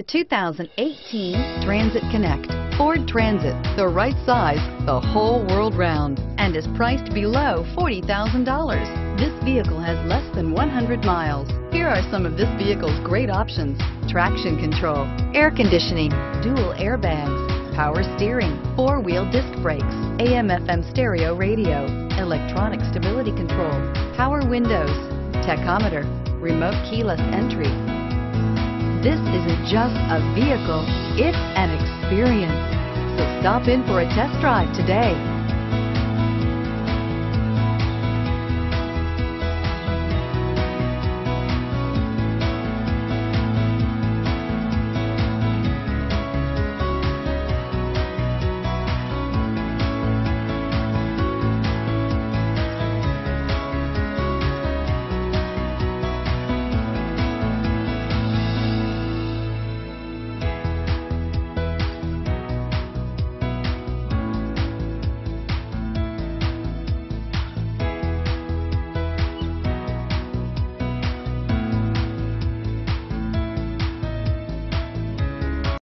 2018 Transit Connect. Ford Transit, the right size the whole world round, and is priced below $40,000. This vehicle has less than 100 miles. Here are some of this vehicle's great options: traction control, air conditioning, dual airbags, power steering, four-wheel disc brakes, AM/FM stereo radio, electronic stability control, power windows, tachometer, remote keyless entry. This isn't just a vehicle, it's an experience. So stop in for a test drive today.